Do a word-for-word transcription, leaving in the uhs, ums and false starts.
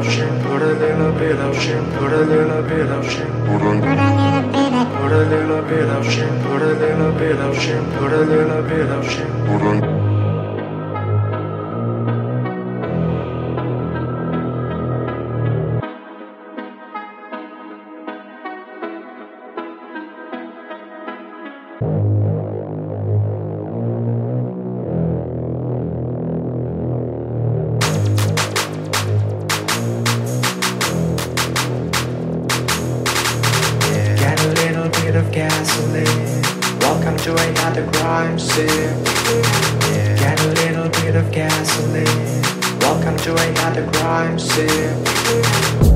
shit, put a little bit of shit, put a little bit of shit, put a put a little bit of shit, put a little bit of shit, put a little bit of shit, put a of gasoline. Welcome to another crime scene. Get a little bit of gasoline. Welcome to another crime scene.